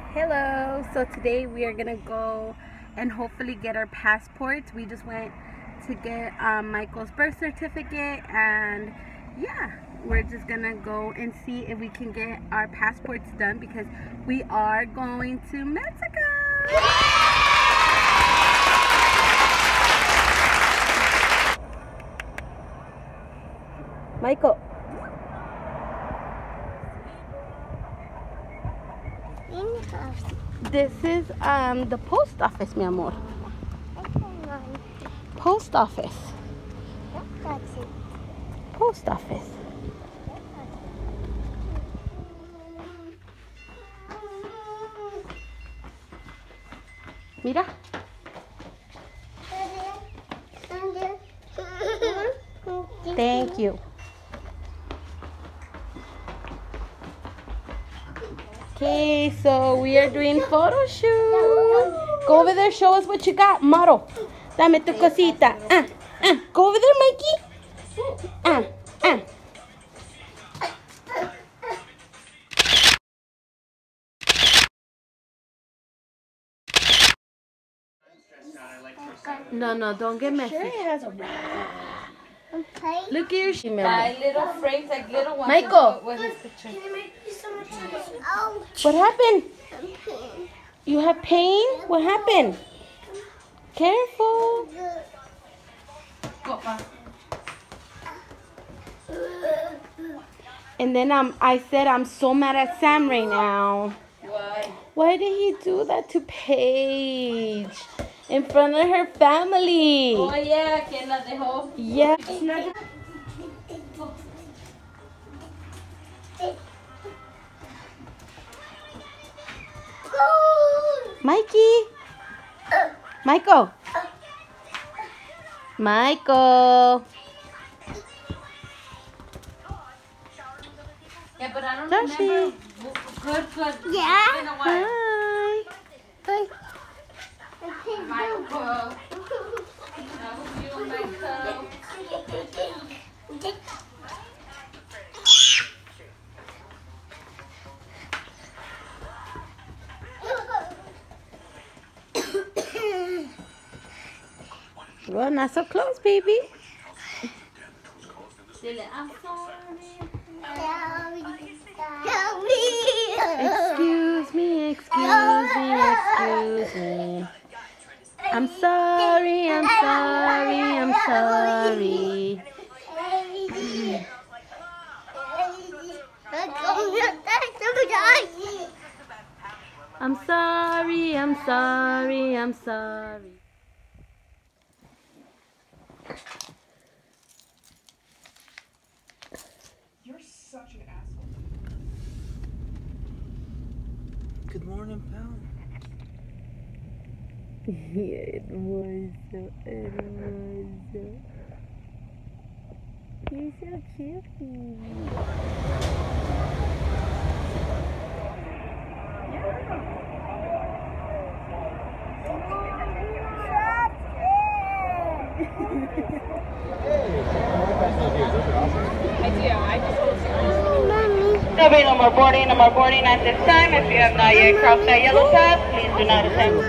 Hello, so today we are gonna go and hopefully get our passports. We just went to get Michael's birth certificate, and yeah, we're just gonna go and see if we can get our passports done because we are going to Mexico. Michael. This is the post office, mi amor. Post office. Post office. Mira. Thank you. Okay, so we are doing photo shoot. Go over there, show us what you got, model. Dame tu cosita. Go over there, Mikey. No, don't get messy. Sure, it has a look at your buy little frames, like little ones. Michael. With his picture. What happened? You have pain? What happened? Careful. And then I said I'm so mad at Sam right now. Why? Why did he do that to Paige? In front of her family. Oh yeah, ¿quién la dejó? Yeah. Mikey. Michael. Michael. Yeah, but I don't Joshi. remember. Good. Yeah. It's been a while. Hi. Michael. That was you, Michael. Well, not so close, baby. I'm sorry. Excuse me. I'm sorry. I'm sorry. I'm sorry. You're such an asshole. Good morning, pal. Hermoso. He's so cute. There'll be no more boarding at this time. If you have not yet crossed that yellow path, please do not attempt.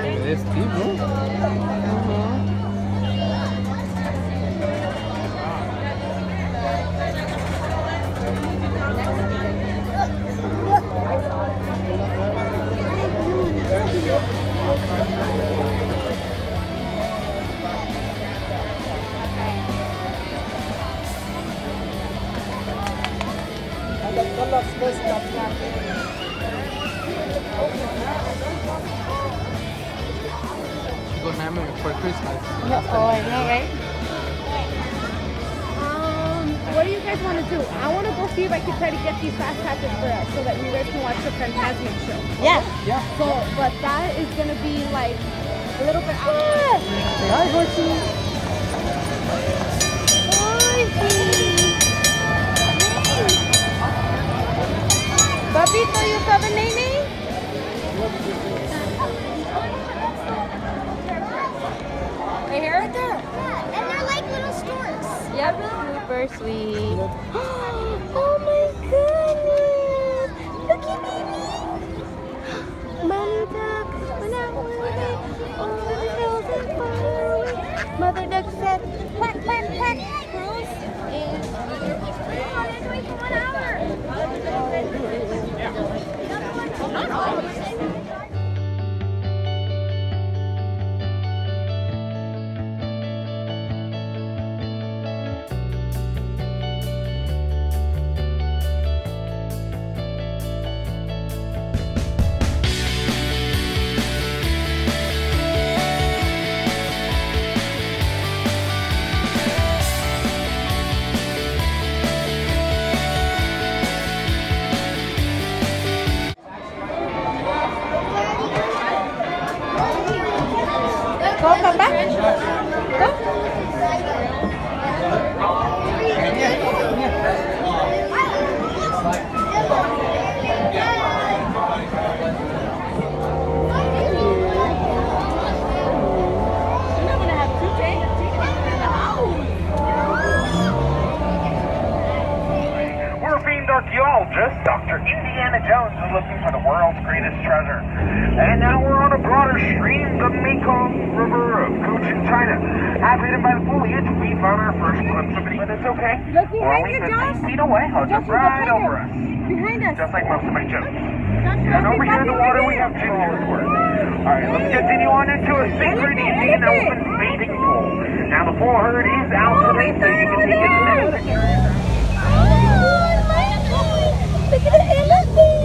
You go hammer for Christmas. Oh, I know, right? What do you guys want to do? I want to go see if I can try to get these fast passes for us so that you guys can watch the Fantasmic show. Yeah. So, but that is going to be like a little bit out. Hi, Horsey. Papito, you have a nene? Right here? Right there. Yeah, and they're like little storks. Yep. Super sweet. Oh my goodness. Look at baby. Mama. Mother duck said, quack, quack, quack. Cruise is... Oh, they're doing for 1 hour. Go, come back. Go. We're famed archaeologist Dr. Indiana Jones is looking for the world's greatest treasure. And now we're on a broader stream, the Mekong River of Cochin, China. Half hidden by the foliage, we found our first glimpse of it, but it's okay. Look We're behind only you, 15 Josh. feet away. I'll jump Josh, look right behind over us. us. Behind us. Just like most of my jokes. Josh, And over here in the water, we have two years worth. Alright, let's continue on into a sacred Indian elephant bathing pool. Now the full herd is out today, so you can take as many pictures. Look at the elephant.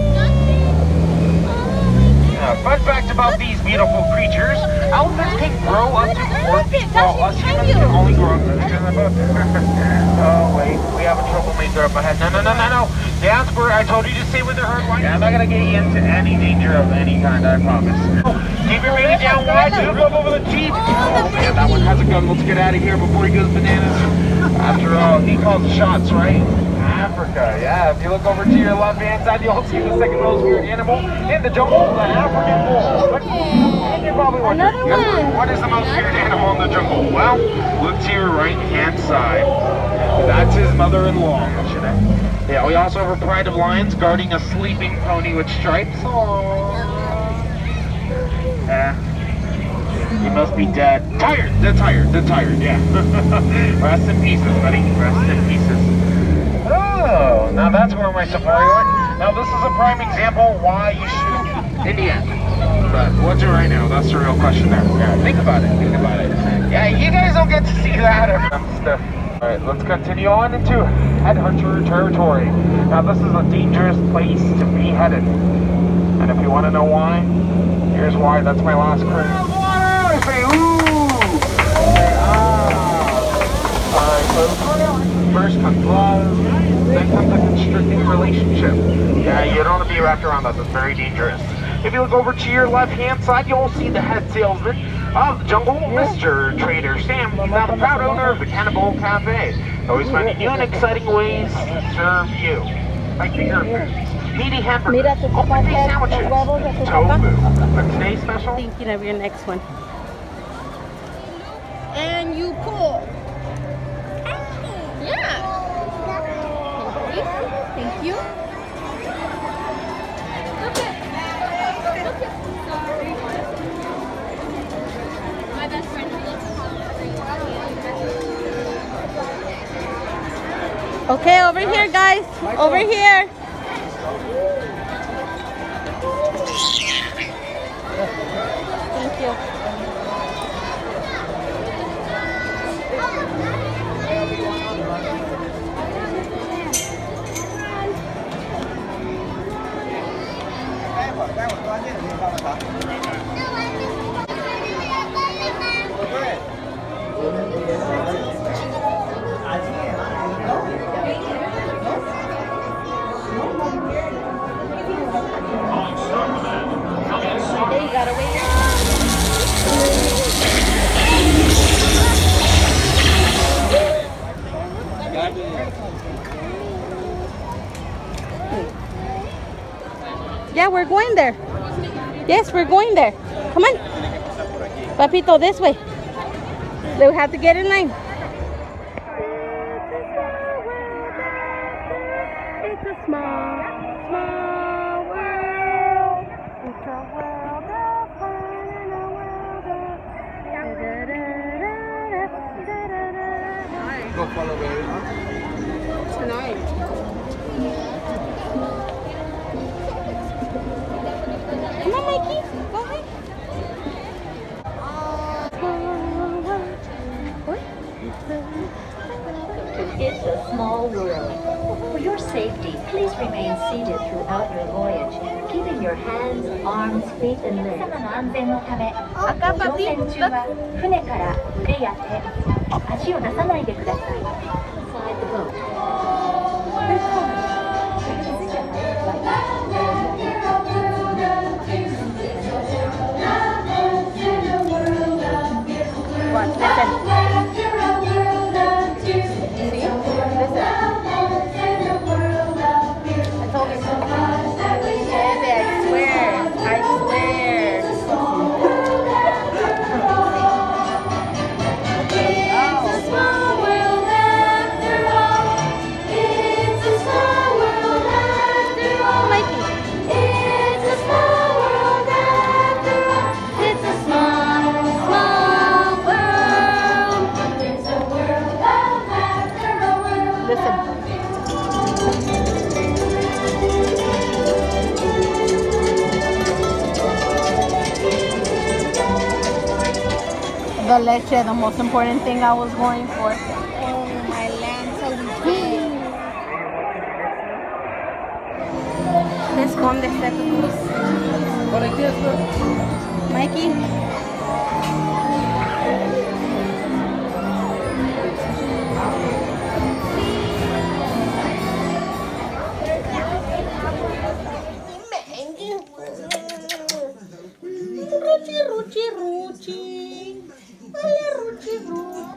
Fun fact about these beautiful creatures, elephants can grow up to 4 feet, while us humans can only grow up to Oh wait, we have a troublemaker up ahead. No. Jasper, I told you to stay with the herd. Yeah, I'm not gonna get you into any danger of any kind, I promise. Keep your baby down wide, jump up over the jeep. Oh man, that one has a gun. Let's get out of here before he goes bananas. After all, he calls the shots, right? Africa, yeah. If you look over to your left-hand side, you'll see the second most weird animal in the jungle, the African bull. And you're probably wondering, what is the most weird animal in the jungle? Well, look to your right-hand side. That's his mother-in-law. Yeah, we also have a pride of lions guarding a sleeping pony with stripes. Aww. Yeah. He must be dead. Tired, yeah. Rest in pieces, buddy. Rest in pieces. Oh, now that's where my safari went. Now this is a prime example why you should India. But what's it right now? That's the real question there. Yeah, think about it. Yeah, you guys don't get to see that or stuff. Alright, let's continue on into headhunter territory. Now this is a dangerous place to be headed. And if you want to know why, here's why. That's my last cruise. I say ooh! Alright, so first comes love, then comes a constricting relationship. Yeah, you don't want to be wrapped around that. That's very dangerous. If you look over to your left-hand side, you'll see the head salesman of the jungle, Mr. Trader Sam. He's now the proud owner of the Cannibal Cafe. Always finding new and exciting ways to serve you. Like finger foods, meaty hamburgers, open face sandwiches, tofu. But today's special? Thinking of your next one. And you pull. Yeah. Thank you. My best friend. Okay, over here, guys. Over here. Thank you. You gotta wait. Yeah, we're going there. Yes, we're going there. Come on. Papito, this way. They have to get in line. It's a small, small world. It's a world of fun and a world of Go follow Barry. Tonight. Come on, Mikey. Go ahead. It's a small world. For your safety, please remain seated throughout your voyage, keeping your hands, arms, feet, and legs. 様の安全のため、乗船中は船から腕や手、足を出さないでください。Inside the boat. What? Listen. The leche, the most important thing I was going for. Oh, my land, so good. Esconde este cruz. Go like this, look. Mikey. Ruchi, ruchi, ruchi. Hola, ruchi, ruchi.